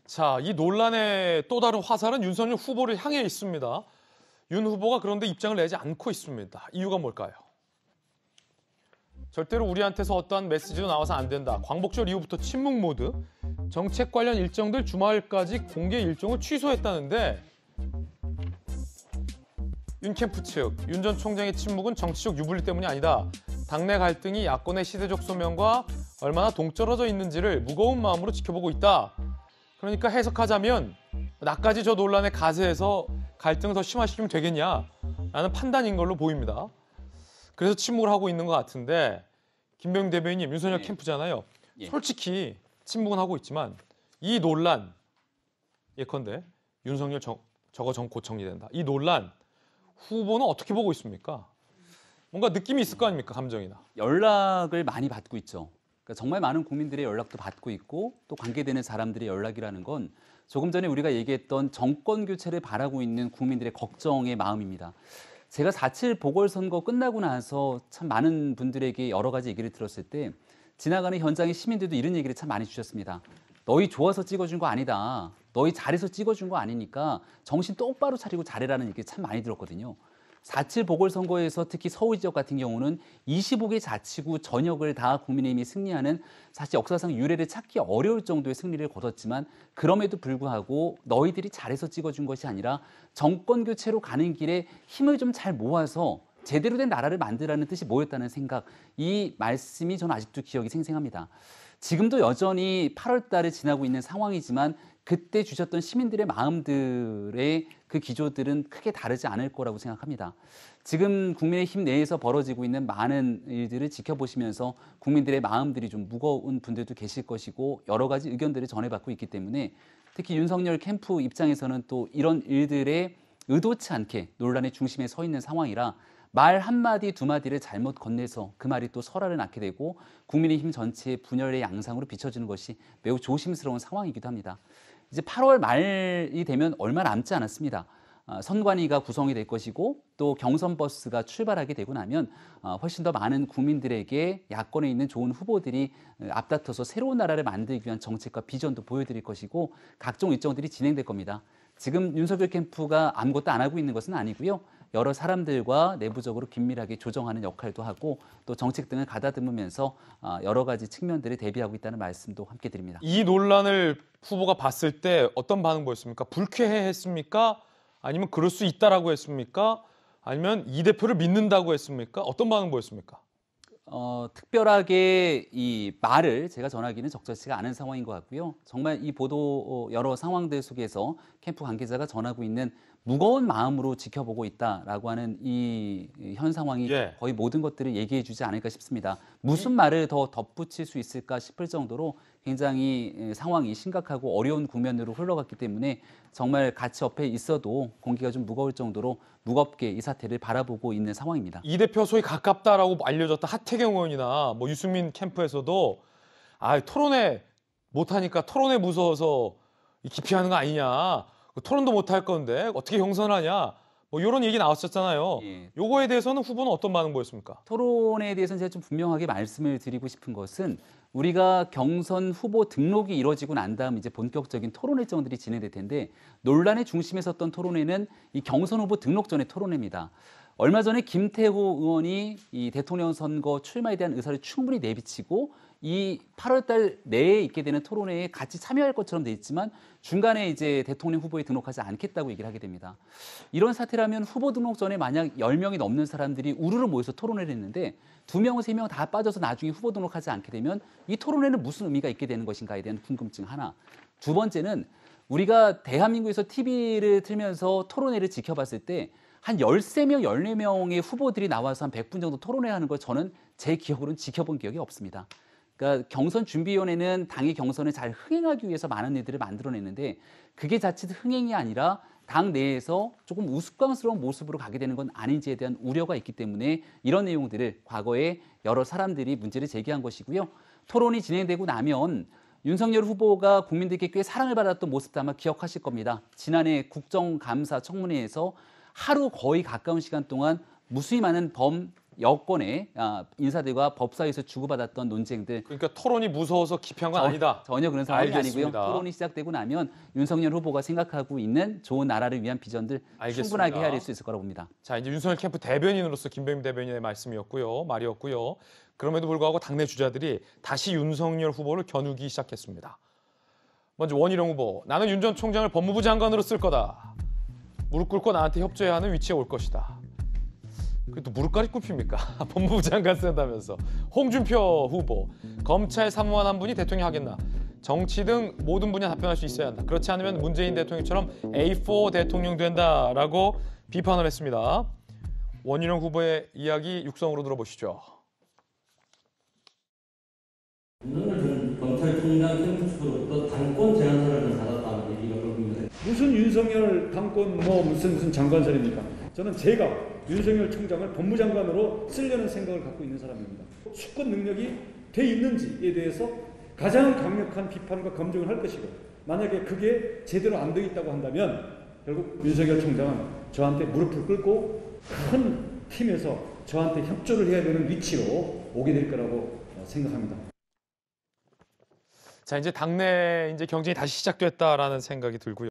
자, 이 논란의 또 다른 화살은 윤석열 후보를 향해 있습니다. 윤 후보가 그런데 입장을 내지 않고 있습니다. 이유가 뭘까요? 절대로 우리한테서 어떠한 메시지도 나와서 안 된다. 광복절 이후부터 침묵 모드. 정책 관련 일정들 주말까지 공개 일정을 취소했다는데 윤 캠프 측, 윤 전 총장의 침묵은 정치적 유불리 때문이 아니다. 당내 갈등이 야권의 시대적 소명과 얼마나 동떨어져 있는지를 무거운 마음으로 지켜보고 있다. 그러니까 해석하자면 나까지 저 논란의 가세에서 갈등을 더 심화시키면 되겠냐라는 판단인 걸로 보입니다. 그래서 침묵을 하고 있는 것 같은데 김병 대변인님, 윤석열 캠프잖아요. 솔직히 침묵은 하고 있지만 이 논란, 예컨대 윤석열 저거 정 정리된다. 이 논란 후보는 어떻게 보고 있습니까? 뭔가 느낌이 있을 거 아닙니까, 감정이나. 연락을 많이 받고 있죠. 그러니까 정말 많은 국민들의 연락도 받고 있고 또 관계되는 사람들의 연락이라는 건 조금 전에 우리가 얘기했던 정권 교체를 바라고 있는 국민들의 걱정의 마음입니다. 제가 4.7 보궐선거 끝나고 나서 참 많은 분들에게 여러 가지 얘기를 들었을 때 지나가는 현장의 시민들도 이런 얘기를 참 많이 주셨습니다. 너희 좋아서 찍어준 거 아니다. 너희 잘해서 찍어준 거 아니니까 정신 똑바로 차리고 잘해라는 얘기 참 많이 들었거든요. 4.7 보궐선거에서 특히 서울 지역 같은 경우는 25개 자치구 전역을 다 국민의힘이 승리하는 사실 역사상 유례를 찾기 어려울 정도의 승리를 거뒀지만 그럼에도 불구하고 너희들이 잘해서 찍어준 것이 아니라 정권 교체로 가는 길에 힘을 좀 잘 모아서 제대로 된 나라를 만들라는 뜻이 뭐였다는 생각, 이 말씀이 저는 아직도 기억이 생생합니다. 지금도 여전히 8월 달을 지나고 있는 상황이지만 그때 주셨던 시민들의 마음들의 그 기조들은 크게 다르지 않을 거라고 생각합니다. 지금 국민의힘 내에서 벌어지고 있는 많은 일들을 지켜보시면서 국민들의 마음들이 좀 무거운 분들도 계실 것이고 여러 가지 의견들을 전해받고 있기 때문에 특히 윤석열 캠프 입장에서는 또 이런 일들에 의도치 않게 논란의 중심에 서 있는 상황이라 말 한마디 두마디를 잘못 건네서 그 말이 또 설화를 낳게 되고 국민의힘 전체의 분열의 양상으로 비춰지는 것이 매우 조심스러운 상황이기도 합니다. 이제 8월 말이 되면 얼마 남지 않았습니다. 선관위가 구성이 될 것이고 또 경선 버스가 출발하게 되고 나면 훨씬 더 많은 국민들에게 야권에 있는 좋은 후보들이 앞다퉈서 새로운 나라를 만들기 위한 정책과 비전도 보여드릴 것이고 각종 일정들이 진행될 겁니다. 지금 윤석열 캠프가 아무것도 안 하고 있는 것은 아니고요. 여러 사람들과 내부적으로 긴밀하게 조정하는 역할도 하고 또 정책 등을 가다듬으면서 여러 가지 측면들을 대비하고 있다는 말씀도 함께 드립니다. 이 논란을 후보가 봤을 때 어떤 반응 보였습니까? 불쾌해했습니까? 아니면 그럴 수 있다라고 했습니까? 아니면 이 대표를 믿는다고 했습니까? 어떤 반응 보였습니까? 특별하게 이 말을 제가 전하기는 적절치가 않은 상황인 것 같고요. 정말 이 보도 여러 상황들 속에서 캠프 관계자가 전하고 있는 무거운 마음으로 지켜보고 있다라고 하는 이 현 상황이 거의 모든 것들을 얘기해 주지 않을까 싶습니다. 무슨 말을 더 덧붙일 수 있을까 싶을 정도로 굉장히 상황이 심각하고 어려운 국면으로 흘러갔기 때문에 정말 같이 옆에 있어도 공기가 좀 무거울 정도로 무겁게 이 사태를 바라보고 있는 상황입니다. 이 대표 소위 가깝다라고 알려졌다 하태경 의원이나 뭐 유승민 캠프에서도 토론회 못하니까 토론회 무서워서 기피하는 거 아니냐. 토론도 못할 건데 어떻게 경선하냐. 뭐 이런 얘기 나왔었잖아요. 요거에 대해서는 후보는 어떤 반응 보였습니까? 토론에 대해서는 제가 좀 분명하게 말씀을 드리고 싶은 것은 우리가 경선 후보 등록이 이루어지고 난 다음 이제 본격적인 토론 일정들이 진행될 텐데 논란의 중심에 섰던 토론회는 이 경선 후보 등록 전의 토론회입니다. 얼마 전에 김태호 의원이 이 대통령 선거 출마에 대한 의사를 충분히 내비치고 이 8월 달 내에 있게 되는 토론회에 같이 참여할 것처럼 돼 있지만 중간에 이제 대통령 후보에 등록하지 않겠다고 얘기를 하게 됩니다. 이런 사태라면 후보 등록 전에 만약 10명이 넘는 사람들이 우르르 모여서 토론회를 했는데 2명, 3명 다 빠져서 나중에 후보 등록하지 않게 되면 이 토론회는 무슨 의미가 있게 되는 것인가에 대한 궁금증 하나. 두 번째는 우리가 대한민국에서 TV를 틀면서 토론회를 지켜봤을 때 한 13명, 14명의 후보들이 나와서 한 100분 정도 토론회 하는 걸 저는 제 기억으로는 지켜본 기억이 없습니다. 그러니까 경선준비위원회는 당의 경선을 잘 흥행하기 위해서 많은 일들을 만들어냈는데 그게 자칫 흥행이 아니라 당 내에서 조금 우스꽝스러운 모습으로 가게 되는 건 아닌지에 대한 우려가 있기 때문에 이런 내용들을 과거에 여러 사람들이 문제를 제기한 것이고요. 토론이 진행되고 나면 윤석열 후보가 국민들께 꽤 사랑을 받았던 모습도 아마 기억하실 겁니다. 지난해 국정감사 청문회에서 하루 거의 가까운 시간 동안 무수히 많은 여권의 인사들과 법사위에서 주고받았던 논쟁들 그러니까 토론이 무서워서 기피한 건 아니다. 전혀 그런 상황이 알겠습니다. 아니고요. 토론이 시작되고 나면 윤석열 후보가 생각하고 있는 좋은 나라를 위한 비전들 알겠습니다. 충분하게 헤아릴 수 있을 거라고 봅니다. 자, 이제 윤석열 캠프 대변인으로서 김병민 대변인의 말씀이었고요. 말이었고요. 그럼에도 불구하고 당내 주자들이 다시 윤석열 후보를 겨누기 시작했습니다. 먼저 원희룡 후보, 나는 윤 전 총장을 법무부 장관으로 쓸 거다. 무릎 꿇고 나한테 협조해야 하는 위치에 올 것이다. 그래도 무릎까지 꿇힙니까? 법무부 장관 쓴다면서. 홍준표 후보, 검찰 사무관 한 분이 대통령 하겠나? 정치 등 모든 분야 답변할 수 있어야 한다. 그렇지 않으면 문재인 대통령처럼 A4 대통령 된다라고 비판을 했습니다. 원희룡 후보의 이야기 육성으로 들어보시죠. 윤석열 전 검찰총장 캠프로부터 당권 제안서를 받았다는 얘기가 있는데 무슨 윤석열 당권 무슨 장관설입니까? 저는 제가 윤석열 총장을 법무장관으로 쓰려는 생각을 갖고 있는 사람입니다. 수권 능력이 돼 있는지에 대해서 가장 강력한 비판과 검증을 할 것이고, 만약에 그게 제대로 안 돼 있다고 한다면 결국 윤석열 총장은 저한테 무릎을 꿇고 큰 팀에서 저한테 협조를 해야 되는 위치로 오게 될 거라고 생각합니다. 자, 이제 당내 이제 경쟁이 다시 시작됐다라는 생각이 들고요.